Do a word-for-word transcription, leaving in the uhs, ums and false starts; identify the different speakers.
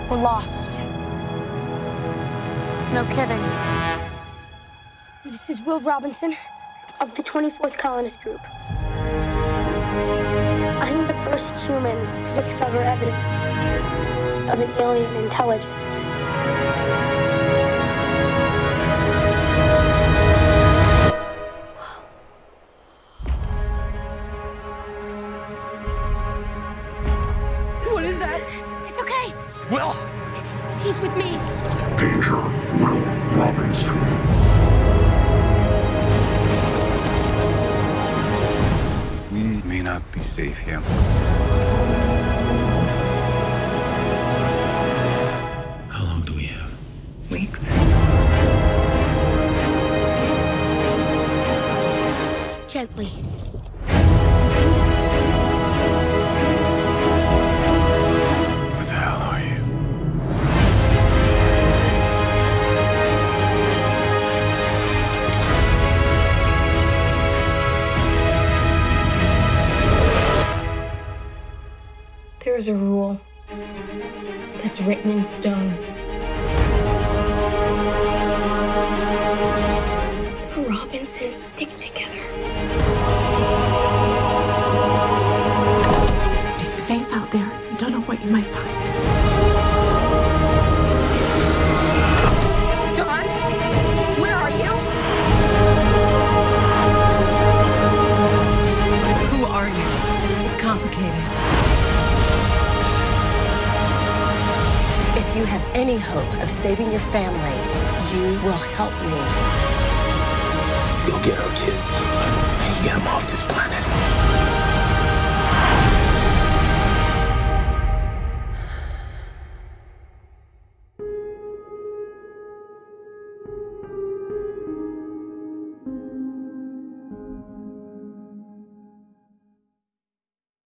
Speaker 1: We're lost. No kidding.
Speaker 2: This is Will Robinson of the twenty-fourth Colonist Group. I'm the first human to discover evidence of an alien intelligence.
Speaker 1: What is that? It's okay.
Speaker 3: Will!
Speaker 2: He's with me.
Speaker 4: Danger, Will Robinson.
Speaker 3: We may not be safe here.
Speaker 5: How long do we have?
Speaker 6: Weeks.
Speaker 2: Gently.
Speaker 3: What the hell are you?
Speaker 6: There is a rule that's written in stone. The Robinsons stick together. Be safe out there. You don't know what you might find.
Speaker 1: John? Where are you?
Speaker 7: Who are you? It's complicated.
Speaker 8: If you have any hope of saving your family, you will help me.
Speaker 5: You go get our kids and you get them off this planet.